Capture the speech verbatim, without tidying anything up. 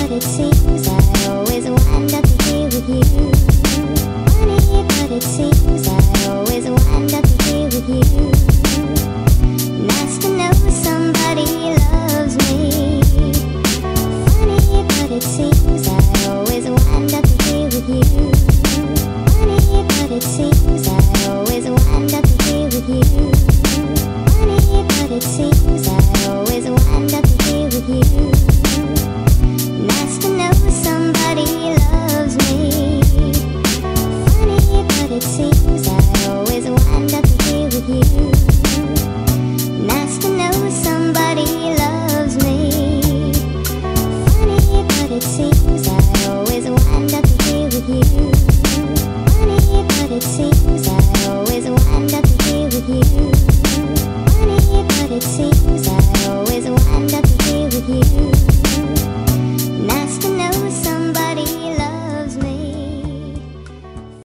but it seems I always wind up here with you. Funny, but it seems I always wind up here with you. Nice to know somebody loves me. Funny, but it seems I always wind up here with you. Funny, but it seems I always wind up here with you. Funny, but it seems I always wind up here with you. Nice to know somebody loves me. Funny, but it seems I always wind up here with you. Nice to know somebody loves me. Funny, but it seems I always wind up here with you. Funny, but it seems I always wind up here with you. Funny, but it seems I always wind up here with you.